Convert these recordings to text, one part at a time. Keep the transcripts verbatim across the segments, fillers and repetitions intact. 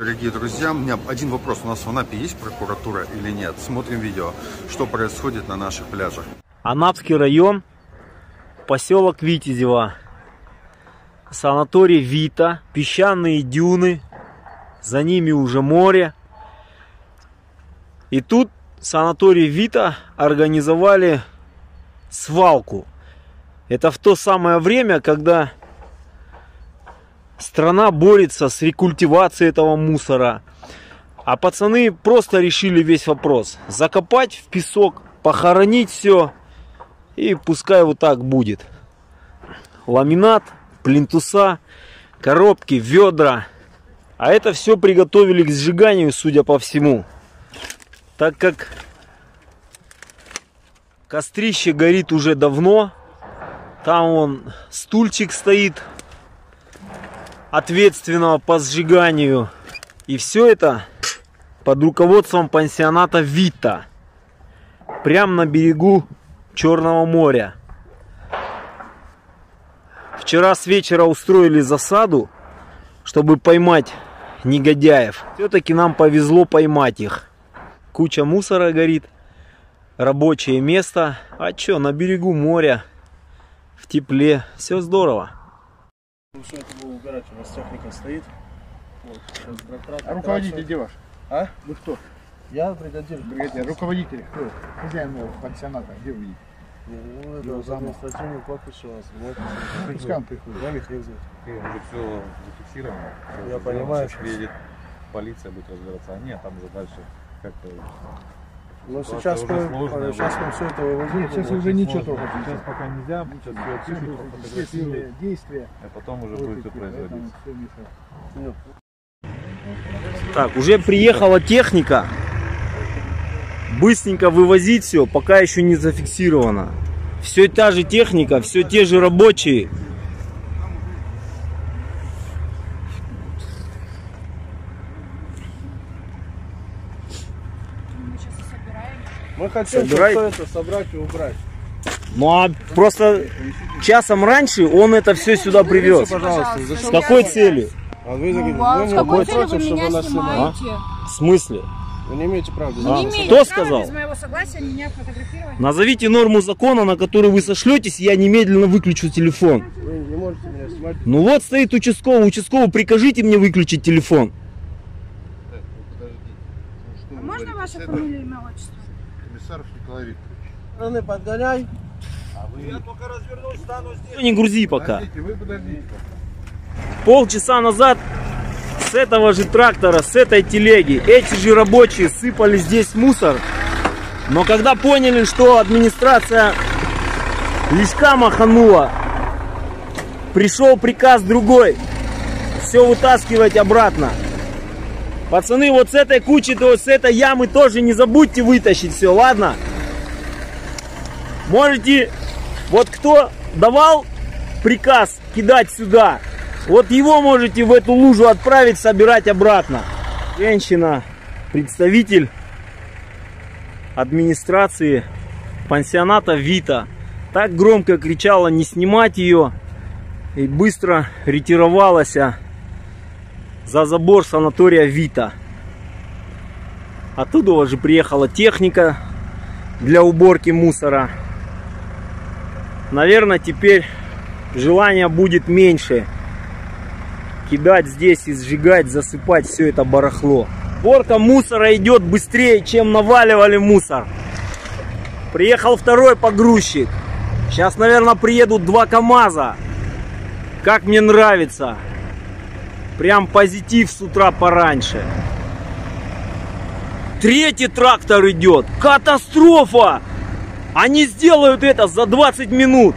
Дорогие друзья, у меня один вопрос. У нас в Анапе есть прокуратура или нет? Смотрим видео, что происходит на наших пляжах. Анапский район, поселок Витязево, санаторий Вита, песчаные дюны, за ними уже море. И тут санаторий Вита организовали свалку. Это в то самое время, когда страна борется с рекультивацией этого мусора. А пацаны просто решили весь вопрос. Закопать в песок, похоронить все. И пускай вот так будет. Ламинат, плинтуса, коробки, ведра. А это все приготовили к сжиганию, судя по всему. Так как кострище горит уже давно. Там вон стульчик стоит ответственного по сжиганию. И все это под руководством пансионата Вита. Прямо на берегу Черного моря. Вчера с вечера устроили засаду, чтобы поймать негодяев. Все-таки нам повезло поймать их. Куча мусора горит. Рабочее место. А что, на берегу моря. В тепле. Все здорово. Все это было убирать, у нас техника стоит. Вот, а руководитель где ваш? А? Вы кто? Я бригадир. Бригадир. Руководитель кто? Хозяин пансионата, где вы? Ну, это за административный корпус у нас. Вот. Пускай он приходит. Я Михаил зовут. Уже все зафиксировано. Я понимаю. Сейчас приедет полиция, будет разбираться. А нет, там уже дальше как-то... Ну сейчас мы, сложная, сейчас мы все это вывозим. Сейчас уже ничего трогать. Сейчас пока нельзя, сейчас все опишут, фотографируют, действия. а потом уже будет все производиться. Так, уже приехала техника. Быстренько вывозить все, пока еще не зафиксировано. Все та же техника, все те же рабочие. Мы хотим все это собрать и убрать. Ну а просто часом раньше он это все сюда привез. Пожалуйста, с какой целью? А вы Ну, вам, с какой целью вы меня нас снимаете? А? В смысле? Вы не имеете права. Вы не имеете Кто права сказал? без моего согласия меня фотографировать. Назовите норму закона, на которую вы сошлетесь, я немедленно выключу телефон. Вы не можете меня снимать. Ну вот стоит участковый. Участковый, прикажите мне выключить телефон. А можно ваша фамилия, имя, отчество? Комиссаров Николай Викторович. Стороны подгоняй. Я пока развернусь, стану здесь. Не грузи пока. Подождите, вы подождите. Полчаса назад с этого же трактора, с этой телеги, эти же рабочие сыпали здесь мусор. Но когда поняли, что администрация лишка маханула, пришел приказ другой. Все вытаскивать обратно. Пацаны, вот с этой кучи, то с этой ямы тоже не забудьте вытащить все, ладно? Можете, вот кто давал приказ кидать сюда, вот его можете в эту лужу отправить, собирать обратно. Женщина, представитель администрации пансионата Вита, так громко кричала не снимать ее и быстро ретировалась за забор санатория Вита. Оттуда уже приехала техника для уборки мусора. Наверное, теперь желания будет меньше кидать здесь и сжигать, засыпать все это барахло. Уборка мусора идет быстрее, чем наваливали мусор. Приехал второй погрузчик. Сейчас, наверное, приедут два КамАЗа. Как мне нравится. Прям позитив с утра пораньше. Третий трактор идет. Катастрофа! Они сделают это за двадцать минут.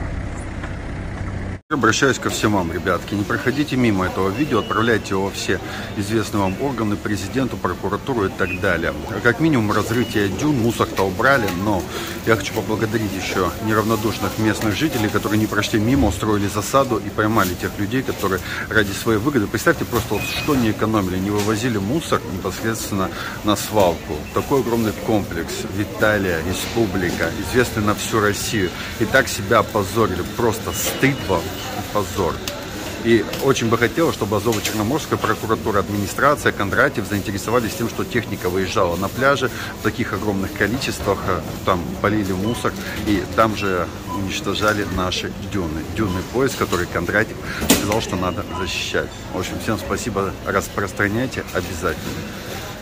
Обращаюсь ко всем вам, ребятки, не проходите мимо этого видео, отправляйте его во все известные вам органы, президенту, прокуратуру и так далее. Как минимум разрытие дюн, мусор-то убрали, но я хочу поблагодарить еще неравнодушных местных жителей, которые не прошли мимо, устроили засаду и поймали тех людей, которые ради своей выгоды, представьте просто, вот, что не экономили, не вывозили мусор непосредственно на свалку. Такой огромный комплекс, Виталия, республика, известный на всю Россию, и так себя опозорили, просто стыд вам. Позор. И очень бы хотелось, чтобы Азово-Черноморская прокуратура, администрация, Кондратьев заинтересовались тем, что техника выезжала на пляже в таких огромных количествах, там полили мусор и там же уничтожали наши дюны. Дюнный пояс, который Кондратьев сказал, что надо защищать. В общем, всем спасибо, распространяйте обязательно.